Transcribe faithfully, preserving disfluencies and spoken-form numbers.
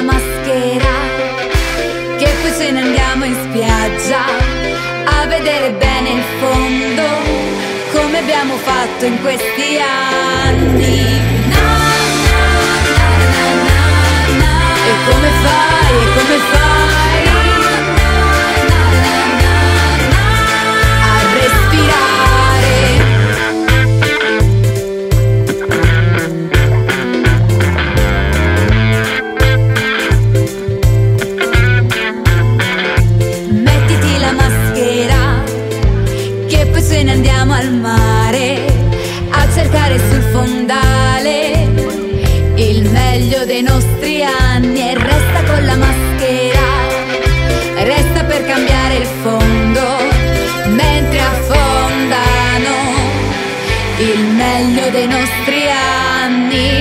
la maschera, che poi ce ne andiamo in spiaggia a vedere bene il fondo, come abbiamo fatto in questi anni. Na, na, na, na, na, na. E come fai, e come fai na, na, na, na, na, a respirare? Mettiti la maschera, che poi ce ne andiamo al mare a cercare sul fondale il meglio dei nostri anni. E resta con la maschera, resta per cambiare il fondo, mentre affondano il meglio dei nostri anni.